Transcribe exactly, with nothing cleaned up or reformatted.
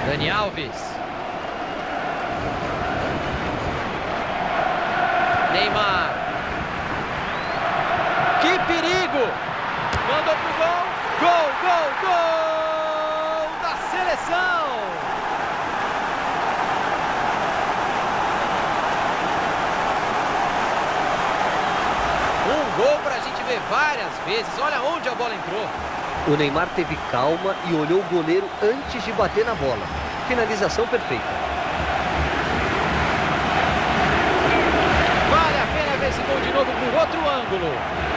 Dani Alves. Neymar. Que perigo! Mandou pro gol. Gol, gol, gol da seleção! Um gol pra gente ver várias vezes. Olha onde a bola entrou. O Neymar teve calma e olhou o goleiro antes de bater na bola. Finalização perfeita. Vale a pena ver esse gol de novo por outro ângulo.